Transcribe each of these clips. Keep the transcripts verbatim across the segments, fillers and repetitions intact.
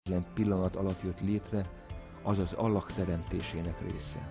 egyetlen pillanat alatt jött létre, az az Allah teremtésének része.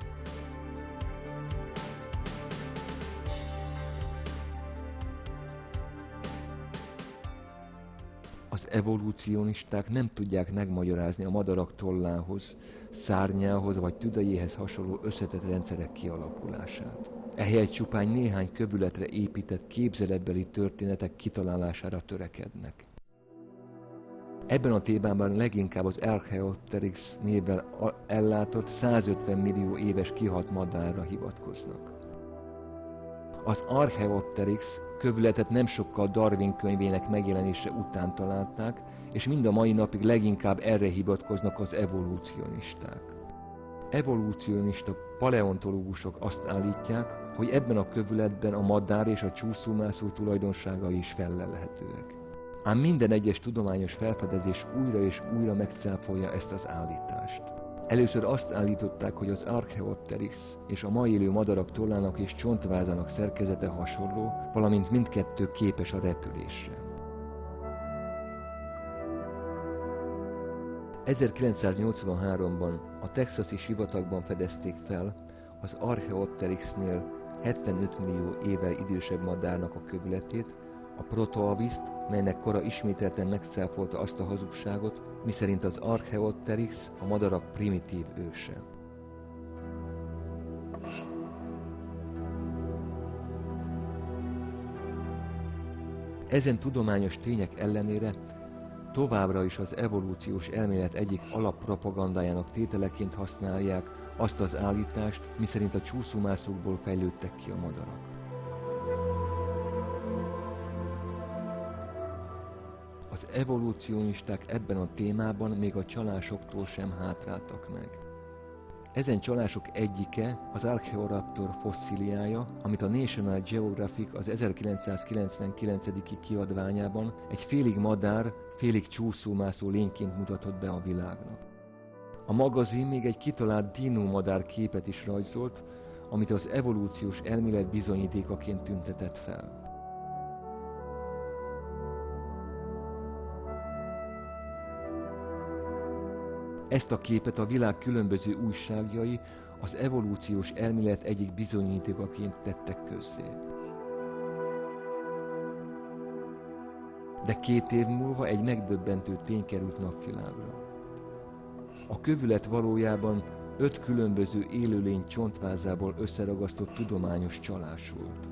Az evolúcionisták nem tudják megmagyarázni a madarak tollához, szárnyához vagy tüdejéhez hasonló összetett rendszerek kialakulását. Ehelyett csupán néhány kövületre épített képzeletbeli történetek kitalálására törekednek. Ebben a témában leginkább az Archaeopteryx névvel ellátott százötven millió éves kihalt madárra hivatkoznak. Az Archaeopteryx kövületet nem sokkal Darwin könyvének megjelenése után találták, és mind a mai napig leginkább erre hivatkoznak az evolúcionisták. Evolúcionista paleontológusok azt állítják, hogy ebben a kövületben a madár és a csúszómászó tulajdonságai is fellelhetőek. Ám minden egyes tudományos felfedezés újra és újra megcáfolja ezt az állítást. Először azt állították, hogy az Archaeopteryx és a ma élő madarak tollának és csontvázának szerkezete hasonló, valamint mindkettő képes a repülésre. ezerkilencszáznyolcvanháromban a texasi sivatagban fedezték fel az Archaeopteryxnél hetvenöt millió évvel idősebb madárnak a kövületét, a Protoaviszt, melynek kora ismételten megcáfolta azt a hazugságot, miszerint az Archaeopteryx a madarak primitív őse. Ezen tudományos tények ellenére továbbra is az evolúciós elmélet egyik alappropagandájának tételeként használják azt az állítást, miszerint a csúszómászókból fejlődtek ki a madarak. Az evolúcionisták ebben a témában még a csalásoktól sem hátráltak meg. Ezen csalások egyike az Archaeoraptor fosszíliája, amit a National Geographic az ezerkilencszázkilencvenkilencedik kiadványában egy félig madár, félig csúszómászó lényként mutatott be a világnak. A magazin még egy kitalált dinómadár képet is rajzolt, amit az evolúciós elmélet bizonyítékaként tüntetett fel. Ezt a képet a világ különböző újságjai az evolúciós elmélet egyik bizonyítékaként tettek közzé. De két év múlva egy megdöbbentő tény került napvilágra. A kövület valójában öt különböző élőlény csontvázából összeragasztott tudományos csalás volt.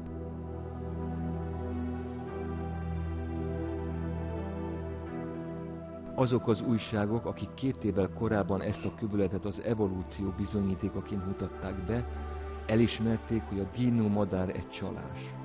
Azok az újságok, akik két évvel korábban ezt a kövületet az evolúció bizonyítékaként mutatták be, elismerték, hogy a dinómadár egy csalás.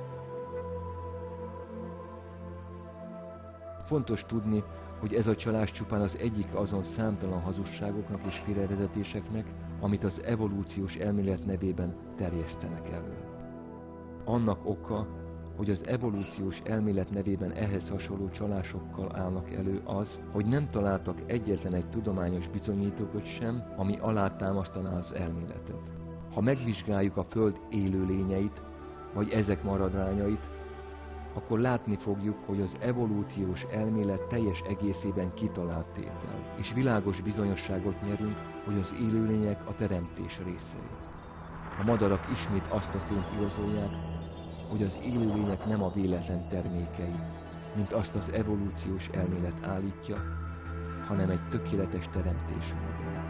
Fontos tudni, hogy ez a csalás csupán az egyik azon számtalan hazugságoknak és félrevezetéseknek, amit az evolúciós elmélet nevében terjesztenek elő. Annak oka, hogy az evolúciós elmélet nevében ehhez hasonló csalásokkal állnak elő az, hogy nem találtak egyetlen egy tudományos bizonyítékot sem, ami alátámasztaná az elméletet. Ha megvizsgáljuk a Föld élőlényeit, vagy ezek maradványait, akkor látni fogjuk, hogy az evolúciós elmélet teljes egészében kitalált tétel, és világos bizonyosságot nyerünk, hogy az élőlények a teremtés részei. A madarak ismét azt a tényt igazolják, hogy az élőlények nem a véletlen termékei, mint azt az evolúciós elmélet állítja, hanem egy tökéletes teremtés maga.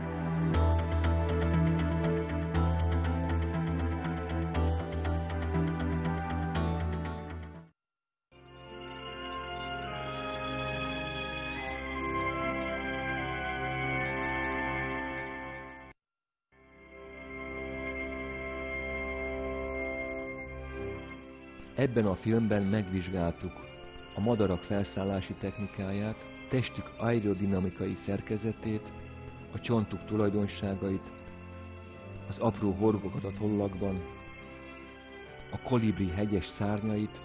Ebben a filmben megvizsgáltuk a madarak felszállási technikáját, testük aerodinamikai szerkezetét, a csontuk tulajdonságait, az apró horgokat a tollakban, a kolibri hegyes szárnyait,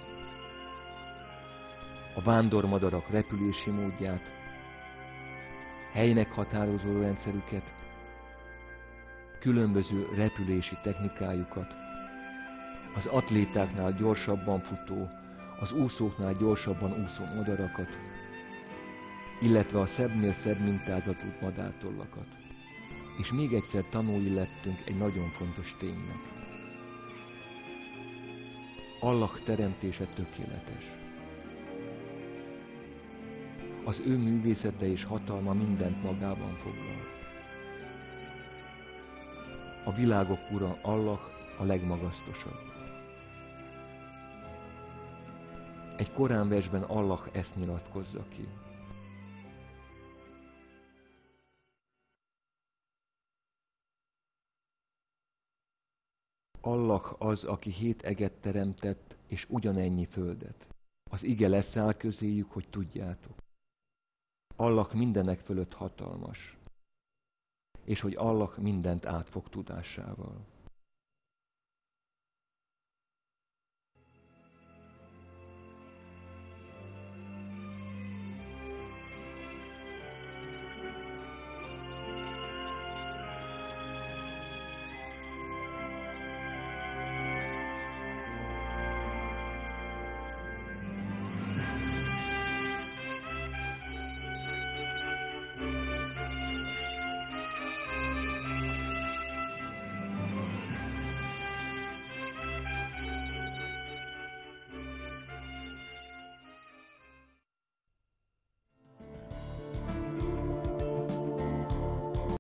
a vándormadarak repülési módját, helymeghatározó rendszerüket, különböző repülési technikájukat, az atlétáknál gyorsabban futó, az úszóknál gyorsabban úszó madarakat, illetve a szebbnél szebb mintázatú madártollakat. És még egyszer tanúi lettünk egy nagyon fontos ténynek. Allah teremtése tökéletes. Az ő művészete és hatalma mindent magában foglal. A világok ura, Allah a legmagasztosabb. Egy Korán versben Allah ezt nyilatkozza ki. Allah az, aki hét eget teremtett, és ugyanennyi földet. Az ige leszáll közéjük, hogy tudjátok. Allah mindenek fölött hatalmas, és hogy Allah mindent átfog tudásával.